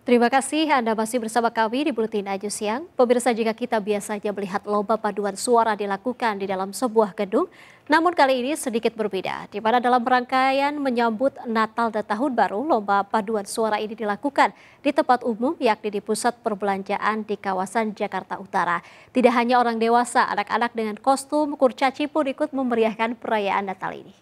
Terima kasih Anda masih bersama kami di Buletin Aju Siang. Pemirsa, jika kita biasanya melihat lomba paduan suara dilakukan di dalam sebuah gedung, namun kali ini sedikit berbeda, di mana dalam rangkaian menyambut Natal dan Tahun Baru, lomba paduan suara ini dilakukan di tempat umum, yakni di pusat perbelanjaan di kawasan Jakarta Utara. Tidak hanya orang dewasa, anak-anak dengan kostum kurcaci pun ikut memeriahkan perayaan Natal ini.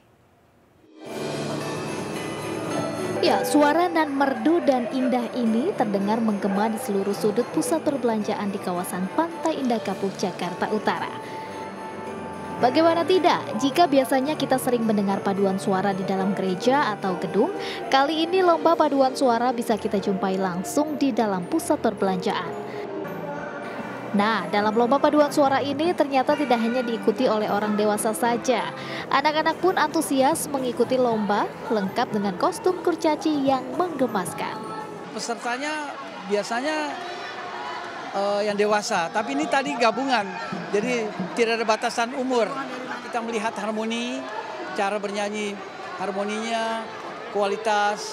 Ya, suara nan merdu dan indah ini terdengar menggema di seluruh sudut pusat perbelanjaan di kawasan Pantai Indah Kapuk, Jakarta Utara. Bagaimana tidak, jika biasanya kita sering mendengar paduan suara di dalam gereja atau gedung, kali ini lomba paduan suara bisa kita jumpai langsung di dalam pusat perbelanjaan. Nah, dalam lomba paduan suara ini ternyata tidak hanya diikuti oleh orang dewasa saja. Anak-anak pun antusias mengikuti lomba, lengkap dengan kostum kurcaci yang menggemaskan. Pesertanya biasanya yang dewasa, tapi ini tadi gabungan, jadi tidak ada batasan umur. Kita melihat harmoni, cara bernyanyi, harmoninya, kualitas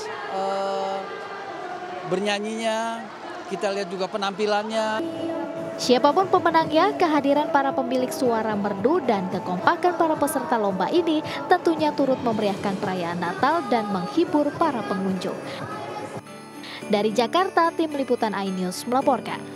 bernyanyinya, kita lihat juga penampilannya. Siapapun pemenangnya, kehadiran para pemilik suara merdu dan kekompakan para peserta lomba ini tentunya turut memeriahkan perayaan Natal dan menghibur para pengunjung. Dari Jakarta, tim liputan iNews melaporkan.